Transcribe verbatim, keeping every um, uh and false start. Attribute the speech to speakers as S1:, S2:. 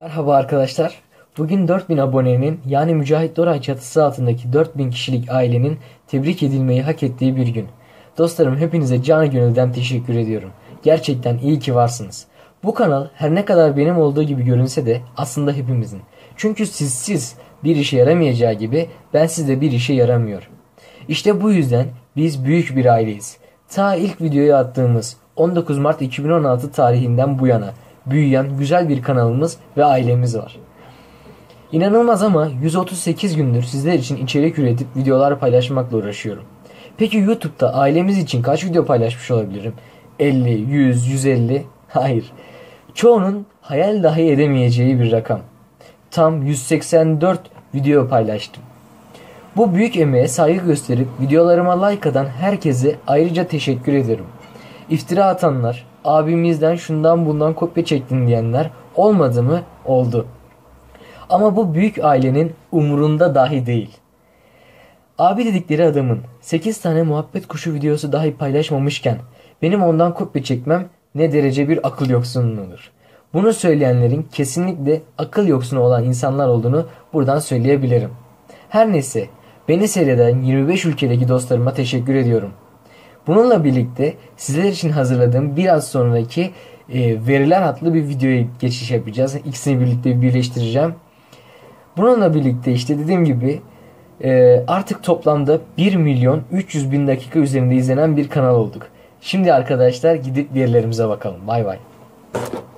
S1: Merhaba arkadaşlar. Bugün dört bin abonenin yani Mücahit Doray çatısı altındaki dört bin kişilik ailenin tebrik edilmeyi hak ettiği bir gün. Dostlarım, hepinize canı gönülden teşekkür ediyorum. Gerçekten iyi ki varsınız. Bu kanal her ne kadar benim olduğu gibi görünse de aslında hepimizin. Çünkü sizsiz bir işe yaramayacağı gibi bensiz de bir işe yaramıyor. İşte bu yüzden biz büyük bir aileyiz. Ta ilk videoyu attığımız on dokuz Mart iki bin on altı tarihinden bu yana büyüyen güzel bir kanalımız ve ailemiz var. İnanılmaz ama yüz otuz sekiz gündür sizler için içerik üretip videolar paylaşmakla uğraşıyorum. Peki YouTube'da ailemiz için kaç video paylaşmış olabilirim? elli, yüz, yüz elli? Hayır. Çoğunun hayal dahi edemeyeceği bir rakam. Tam yüz seksen dört video paylaştım. Bu büyük emeğe saygı gösterip videolarıma like atan herkese ayrıca teşekkür ederim. İftira atanlar, abimizden şundan bundan kopya çektin diyenler olmadı mı? Oldu. Ama bu büyük ailenin umurunda dahi değil. Abi dedikleri adamın sekiz tane muhabbet kuşu videosu dahi paylaşmamışken benim ondan kopya çekmem ne derece bir akıl yoksunluğudur. Bunu söyleyenlerin kesinlikle akıl yoksunu olan insanlar olduğunu buradan söyleyebilirim. Her neyse, beni seyreden yirmi beş ülkedeki dostlarıma teşekkür ediyorum. Bununla birlikte sizler için hazırladığım biraz sonraki e, veriler adlı bir videoya geçiş yapacağız. İkisini birlikte birleştireceğim. Bununla birlikte işte dediğim gibi e, artık toplamda bir milyon üç yüz bin dakika üzerinde izlenen bir kanal olduk. Şimdi arkadaşlar gidip verilerimize bakalım. Bay bay.